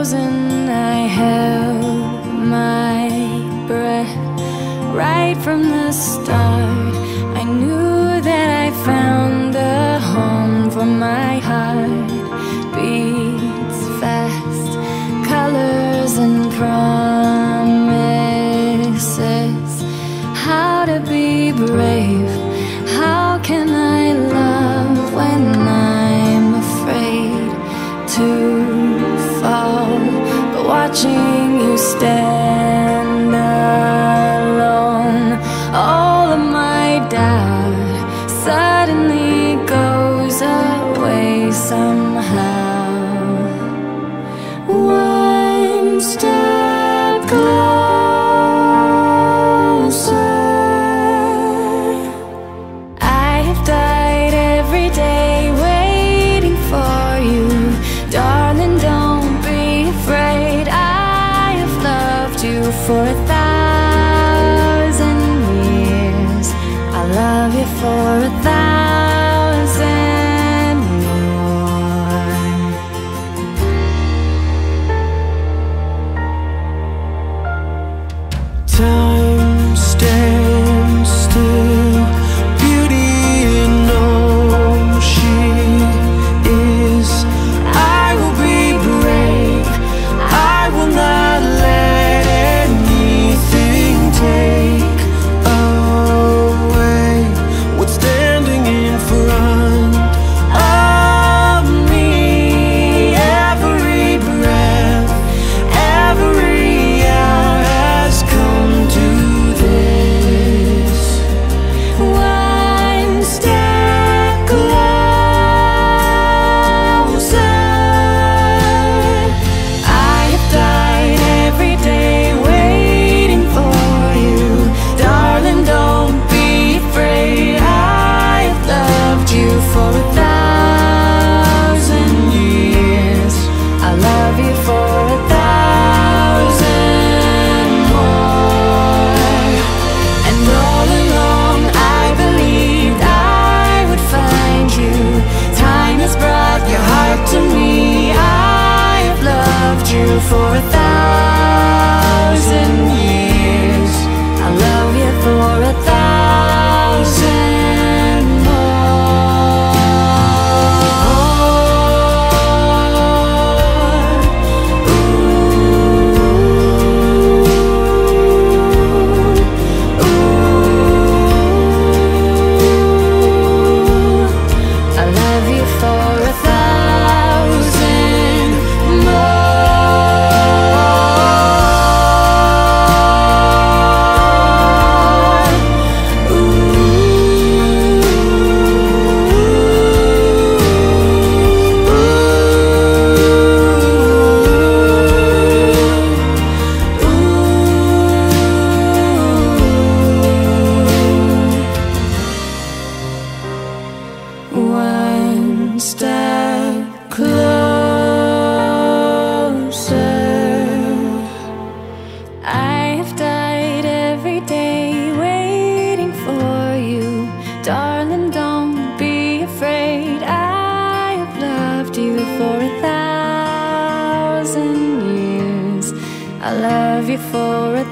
and I held my breath. Right from the start, I knew that I found a home for my heart. Beats fast, colors and promises. How to be brave, how can I love when I'm afraid to fall? But watching you stand alone, all of my doubt suddenly goes away somehow. One step closer. I have died every day waiting for you. Darling, don't be afraid. I have loved you for 1,000 years. I love you for 1,000 more. Time stands still, beauty in all she is. I will be brave, I will not let anything take away what's standing in front of me. Every breath, every hour has come to this. One step closer. I have died every day waiting for you. Darling, don't be afraid. I have loved you for 1,000 years. I love you for 1,000 more. And all along I believed I would find you. Time has brought your heart to me. I have loved you for 1,000 years. I love you for 1,000 more. I love you for 1,000 One step closer. I have died every day waiting for you. Darling, don't be afraid. I have loved you for 1,000 years. I love you for